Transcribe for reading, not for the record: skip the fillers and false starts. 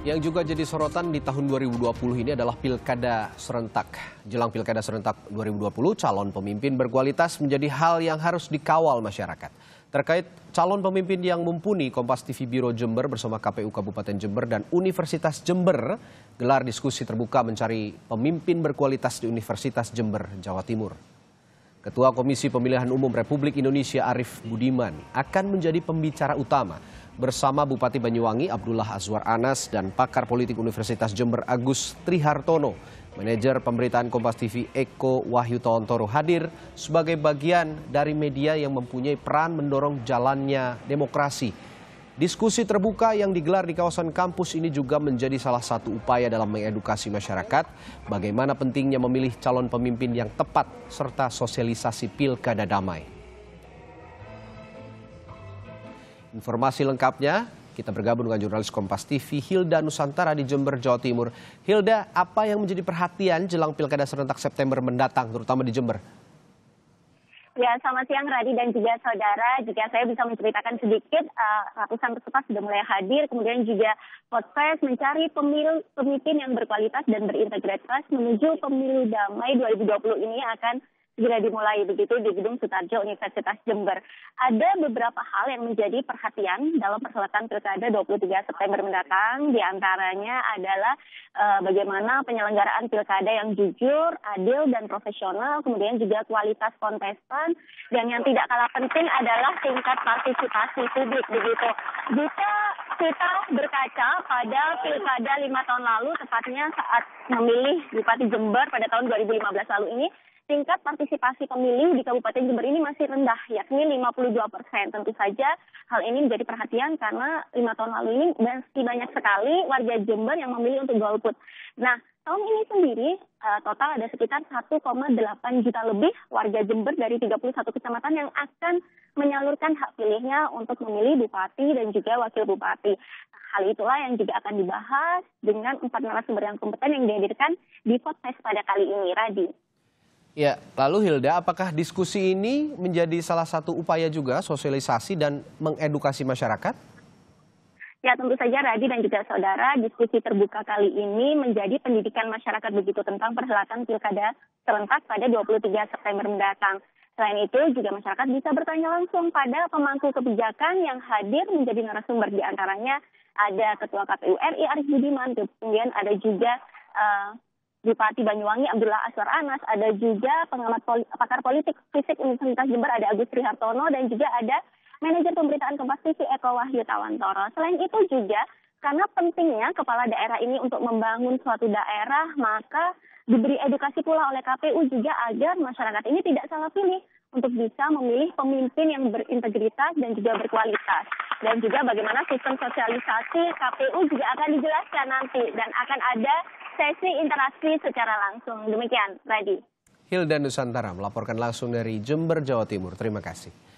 Yang juga jadi sorotan di tahun 2020 ini adalah pilkada serentak. Jelang pilkada serentak 2020, calon pemimpin berkualitas menjadi hal yang harus dikawal masyarakat. Terkait calon pemimpin yang mumpuni, Kompas TV Biro Jember bersama KPU Kabupaten Jember dan Universitas Jember gelar diskusi terbuka mencari pemimpin berkualitas di Universitas Jember, Jawa Timur. Ketua Komisi Pemilihan Umum Republik Indonesia Arief Budiman akan menjadi pembicara utama bersama Bupati Banyuwangi Abdullah Azwar Anas dan pakar politik Universitas Jember Agus Trihartono. Manajer pemberitaan Kompas TV Eko Wahyu Tawantoro hadir sebagai bagian dari media yang mempunyai peran mendorong jalannya demokrasi. Diskusi terbuka yang digelar di kawasan kampus ini juga menjadi salah satu upaya dalam mengedukasi masyarakat bagaimana pentingnya memilih calon pemimpin yang tepat serta sosialisasi pilkada damai. Informasi lengkapnya kita bergabung dengan jurnalis Kompas TV Hilda Nusantara di Jember, Jawa Timur. Hilda, apa yang menjadi perhatian jelang pilkada serentak September mendatang, terutama di Jember? Ya, selamat siang Radi dan juga saudara. Jika saya bisa menceritakan sedikit, ratusan peserta sudah mulai hadir, kemudian juga podcast mencari pemimpin yang berkualitas dan berintegritas menuju pemilu damai 2020 ini akan segera dimulai begitu di Gedung Sutarjo Universitas Jember. Ada beberapa hal yang menjadi perhatian dalam perhelatan pilkada 23 September mendatang. Di antaranya adalah bagaimana penyelenggaraan pilkada yang jujur, adil, dan profesional, kemudian juga kualitas kontestan, dan yang tidak kalah penting adalah tingkat partisipasi publik begitu. Jika kita berkaca pada pilkada 5 tahun lalu, tepatnya saat memilih Bupati Jember pada tahun 2015 lalu ini, tingkat partisipasi pemilih di Kabupaten Jember ini masih rendah, yakni 52%. Tentu saja hal ini menjadi perhatian karena 5 tahun lalu ini masih banyak sekali warga Jember yang memilih untuk golput. Nah, tahun ini sendiri total ada sekitar 1,8 juta lebih warga Jember dari 31 kecamatan yang akan menyalurkan hak pilihnya untuk memilih bupati dan juga wakil bupati. Hal itulah yang juga akan dibahas dengan 4 narasumber yang kompeten yang dihadirkan di podcast pada kali ini, Radi. Ya, lalu Hilda, apakah diskusi ini menjadi salah satu upaya juga sosialisasi dan mengedukasi masyarakat? Ya, tentu saja Radi dan juga saudara, diskusi terbuka kali ini menjadi pendidikan masyarakat begitu tentang perhelatan pilkada serentak pada 23 September mendatang. Selain itu, juga masyarakat bisa bertanya langsung pada pemangku kebijakan yang hadir menjadi narasumber. Di antaranya ada Ketua KPU RI Arief Budiman, kemudian ada juga Bupati Banyuwangi Abdullah Azwar Anas, ada juga pengamat pakar politik fisik Universitas Jember ada Agus Trihartono, dan juga ada manajer pemberitaan Kompas TV Eko Wahyu Tawantoro. Selain itu juga karena pentingnya kepala daerah ini untuk membangun suatu daerah, maka diberi edukasi pula oleh KPU juga agar masyarakat ini tidak salah pilih untuk bisa memilih pemimpin yang berintegritas dan juga berkualitas. Dan juga bagaimana sistem sosialisasi KPU juga akan dijelaskan nanti dan akan ada sesi interaksi secara langsung. Demikian, Radi. Hilda Nusantara melaporkan langsung dari Jember, Jawa Timur. Terima kasih.